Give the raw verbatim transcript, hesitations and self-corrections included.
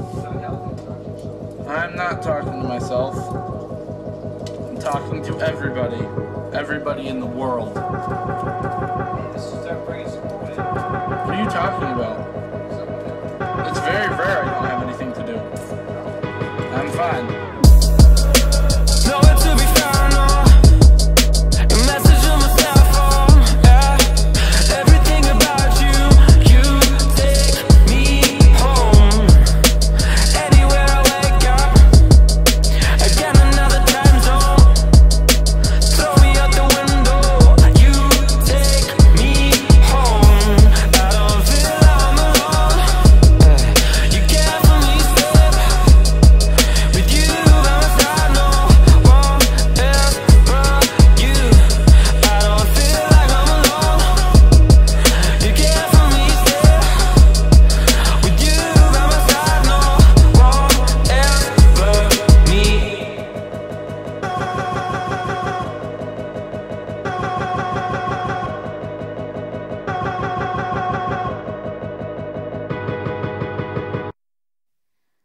I'm not talking to myself. I'm talking to everybody. Everybody in the world. What are you talking about? It's very rare I don't have anything to do. I'm fine.